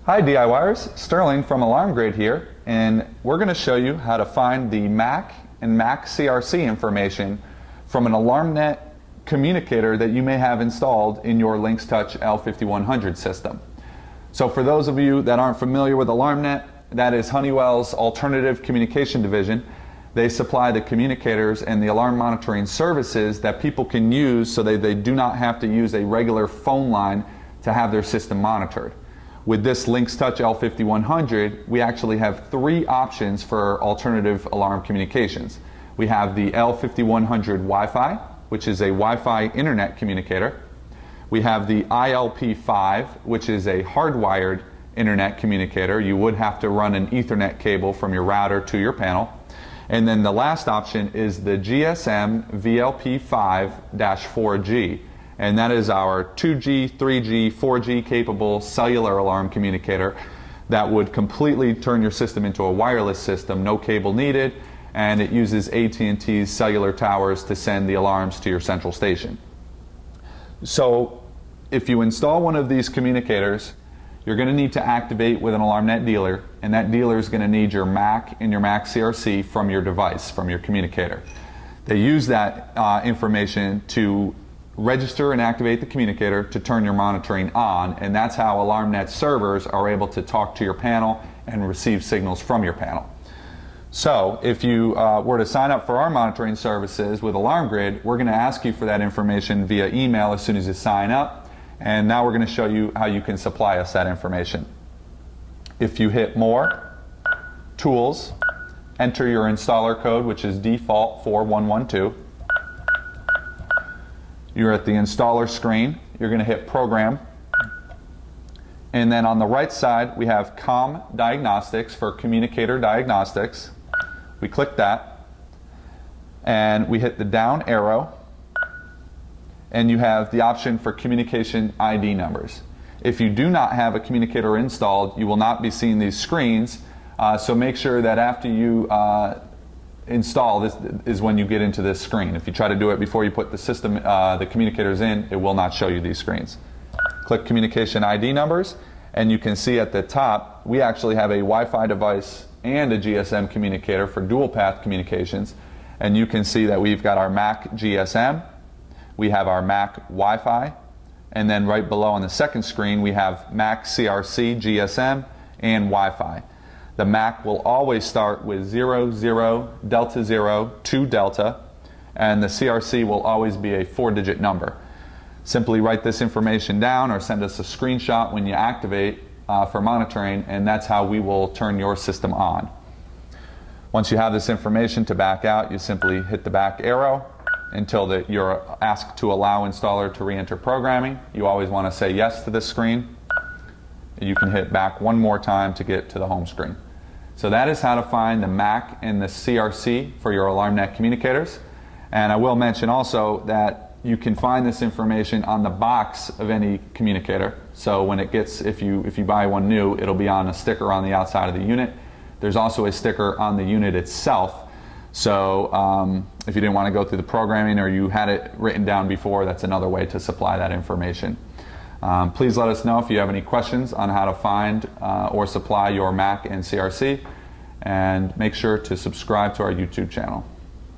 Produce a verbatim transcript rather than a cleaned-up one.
Hi D I Yers, Sterling from Alarm Grid here, and we're going to show you how to find the M A C and M A C C R C information from an AlarmNet communicator that you may have installed in your LYNX Touch L fifty-one hundred system. So for those of you that aren't familiar with AlarmNet, that is Honeywell's alternative communication division. They supply the communicators and the alarm monitoring services that people can use so they, they do not have to use a regular phone line to have their system monitored. With this LYNX Touch L fifty-one hundred, we actually have three options for alternative alarm communications. We have the L fifty-one hundred Wi-Fi, which is a Wi-Fi internet communicator. We have the I L P five, which is a hardwired internet communicator. You would have to run an Ethernet cable from your router to your panel. And then the last option is the G S M V L P five dash four G. And that is our two G, three G, four G capable cellular alarm communicator that would completely turn your system into a wireless system, no cable needed, and it uses A T and T's cellular towers to send the alarms to your central station. So if you install one of these communicators, you're going to need to activate with an AlarmNet dealer, and that dealer is going to need your M A C and your M A C C R C from your device, from your communicator. They use that uh, information to register and activate the communicator to turn your monitoring on, and that's how AlarmNet servers are able to talk to your panel and receive signals from your panel. So if you uh, were to sign up for our monitoring services with Alarm Grid, we're going to ask you for that information via email as soon as you sign up, and now we're going to show you how you can supply us that information. If you hit More, Tools, enter your installer code, which is default four one one two. You're at the installer screen. You're going to hit Program. And then on the right side, we have Com Diagnostics for Communicator Diagnostics. We click that. And we hit the down arrow. And you have the option for communication I D numbers. If you do not have a communicator installed, you will not be seeing these screens. Uh, so make sure that after you uh, install, this is when you get into this screen. If you try to do it before you put the system, uh, the communicators in, it will not show you these screens. Click communication I D numbers, and you can see at the top we actually have a Wi-Fi device and a G S M communicator for dual path communications, and you can see that we've got our M A C G S M, we have our M A C Wi-Fi, and then right below on the second screen we have M A C C R C, G S M, and Wi-Fi. The M A C will always start with zero zero delta zero two delta, and the C R C will always be a four digit number. Simply write this information down or send us a screenshot when you activate uh, for monitoring, and that's how we will turn your system on. Once you have this information to back out, you simply hit the back arrow until the, you're asked to allow installer to re-enter programming. You always want to say yes to this screen. You can hit back one more time to get to the home screen. So that is how to find the M A C and the C R C for your AlarmNet communicators. And I will mention also that you can find this information on the box of any communicator. So when it gets, if you, if you buy one new, it'll be on a sticker on the outside of the unit. There's also a sticker on the unit itself. So um, if you didn't want to go through the programming or you had it written down before, that's another way to supply that information. Um, please let us know if you have any questions on how to find uh, or supply your M A C and C R C, and make sure to subscribe to our YouTube channel.